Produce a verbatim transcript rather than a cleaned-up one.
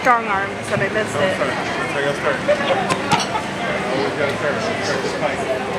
strong arm, so I missed Don't it. start. That's how you gotta start. Always gotta start. Start this fight.